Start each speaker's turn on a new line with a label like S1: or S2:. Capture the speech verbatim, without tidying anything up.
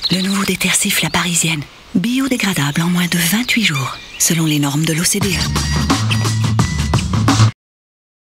S1: Le nouveau détergif La Parisienne. Biodégradable en moins de vingt-huit jours, selon les normes de l'O C D E.